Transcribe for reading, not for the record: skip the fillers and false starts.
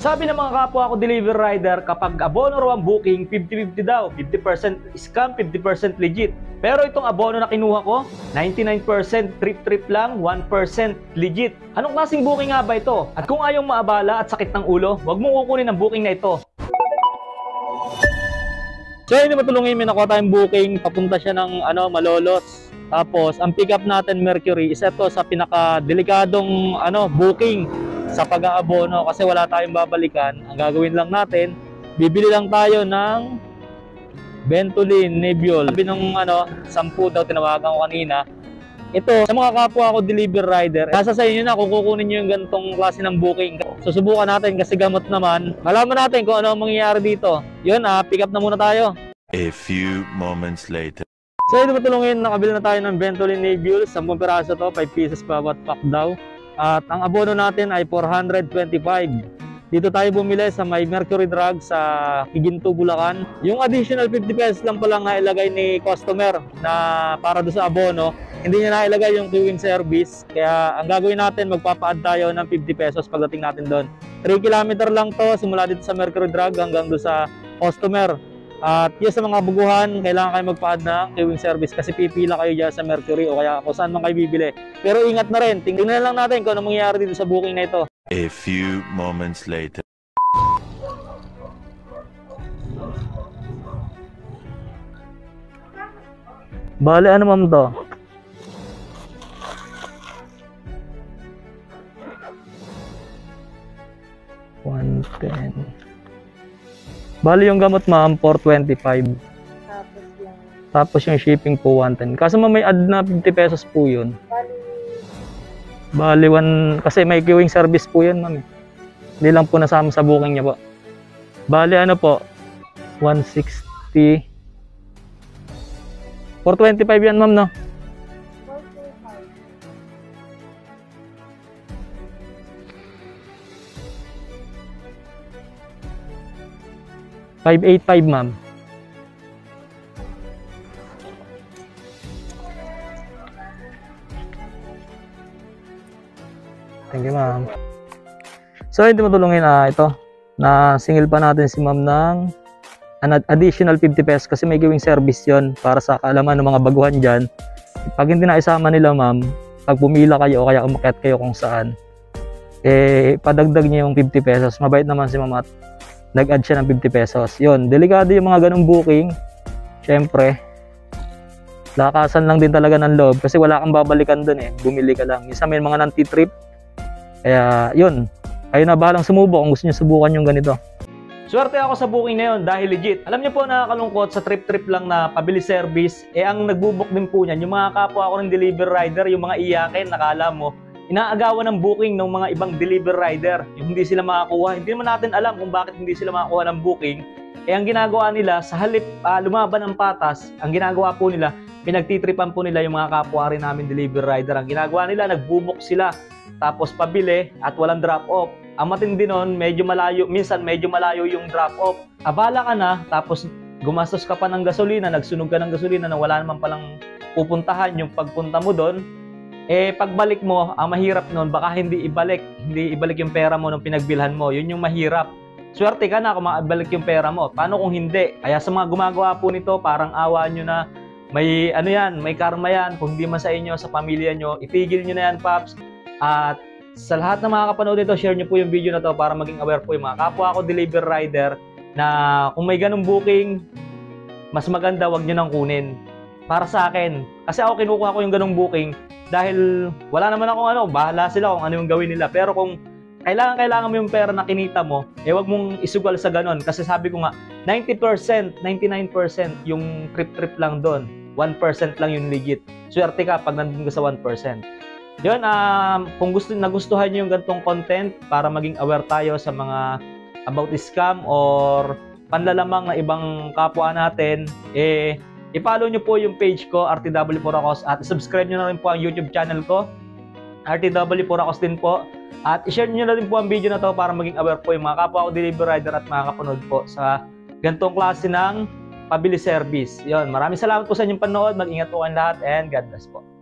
Sabi ng mga kapwa ko delivery rider, kapag abono raw ang booking, 50-50 daw. 50% scam, 50% legit. Pero itong abono na kinuha ko, 99% trip lang, 1% legit. Anong klaseng booking nga ba ito? At kung ayaw maabala at sakit ng ulo, huwag mong kukunin ang booking na ito. So hindi matulungin, may nakuha tayong booking, papunta siya ng Malolos. Tapos ang pick up natin Mercury, isa to sa pinaka-delikadong booking sa pag-aabono kasi wala tayong babalikan. Ang gagawin lang natin, bibili lang tayo ng Ventolin Nebiol. Sabi nung 10 daw tinawagan ko kanina. Ito, sa mga kapwa ko delivery rider, nasa sa inyo na kung kukunin nyo yung ganitong klase ng booking. Susubukan natin kasi gamot naman. Malaman natin kung ano ang mangyayari dito. Yun, pick up na muna tayo. A few moments later. So ito matulungin, nakabili na tayo ng Ventolin Nebiol. 10 piraso to, 5 pieces bawat pack daw. At ang abono natin ay 425. Dito tayo bumili sa may Mercury Drug sa Higinto, Bulacan. Yung additional 50 pesos lang pala nga ilagay ni customer na para do sa abono. Hindi niya nailagay yung queuing service. Kaya ang gagawin natin, magpapa-add tayo ng 50 pesos pagdating natin doon. 3 kilometer lang to, simula dito sa Mercury Drug hanggang do sa customer. At yung sa mga buguhan, kailangan kayo magpa-add ng queuing service kasi pipila kayo dyan sa Mercury o kaya kung saan man kayo bibili. Pero ingat na rin, tingnan lang natin kung ano mangyayari dito sa booking na ito. A few moments later. Bale, ano ma'am to? $110. Bali yung gamot ma'am, $425. Tapos yung shipping po, $110. Kasi may add na 50 pesos po yun. Bali, kasi may queuing service po yun ma'am. Hindi lang po nasama sa booking niya po. Bali, ano po, 160. 425 yan ma'am, no? 585 ma'am. Thank you ma'am. So hindi matulungin ito na singil pa natin si ma'am ng additional 50 pesos kasi may giving service yon para sa kaalaman ng mga baguhan dyan. Pag hindi na isama nila ma'am, pag pumila kayo o kaya umakyat kayo kung saan, padagdag niya yung 50 pesos. Mabait naman si ma'am at nag-add siya ng 50 pesos. Yun, delikado yung mga ganung booking. Siyempre, lakasan lang din talaga ng loob kasi wala kang babalikan dun bumili ka lang. Isa may mga nanti-trip. Kaya yun, kayo na bahalang sumubok kung gusto nyo subukan yung ganito. Swerte ako sa booking na yun dahil legit. Alam niyo po, nakakalungkot sa trip-trip lang na pabili service, ang nagbubook din po niyan, yung mga kapwa ko ng delivery rider, yung mga iyakin, nakala mo, inaagawan ng booking ng mga ibang delivery rider. Yung hindi sila makakuha. Hindi naman natin alam kung bakit hindi sila makakuha ng booking. Ang ginagawa nila, sa halip lumaban ng patas, ang ginagawa po nila, pinagtitripan po nila yung mga kapwa rin namin delivery rider. Ang ginagawa nila, nagbubook sila. Tapos pabili at walang drop-off. Ang matindi nun, medyo malayo, minsan medyo malayo yung drop-off. Abala ka na, tapos gumastos ka pa ng gasolina, nagsunog ka ng gasolina na wala naman palang pupuntahan yung pagpunta mo doon. Pagbalik mo, ang mahirap nun, baka hindi ibalik yung pera mo nung pinagbilhan mo. Yun yung mahirap. Swerte ka na kung maibalik yung pera mo. Paano kung hindi? Kaya sa mga gumagawa po nito, parang awa nyo na may may karma yan. Kung hindi man sa inyo, sa pamilya nyo, itigil nyo na yan, Paps. At sa lahat ng mga kapanood nito, share nyo po yung video na to para maging aware po yung mga kapwa ko delivery rider na kung may ganung booking, mas maganda wag nyo nang kunin. Para sa akin, kasi ako kinukuha ko yung ganung booking dahil wala naman akong bahala sila kung ano yung gawin nila. Pero kung kailangan mo yung pera na kinita mo, wag mong isugal sa ganon. Kasi sabi ko nga, 90%, 99% yung trip lang doon. 1% lang yung legit. Swerte ka pag nandun ka sa 1%. Yun, kung nagustuhan nyo yung ganitong content para maging aware tayo sa mga about scam or panlalamang na ibang kapwa natin, i-follow nyo po yung page ko, RTW Puracos, at subscribe nyo na rin po ang YouTube channel ko, RTW Puracos din po. At i-share nyo na rin po ang video na to para maging aware po yung mga kapwa ko delivery rider at mga kapanood po sa ganitong klase ng pabili service. Yun, maraming salamat po sa inyong panood. Mag-ingat po kayong lahat and God bless po.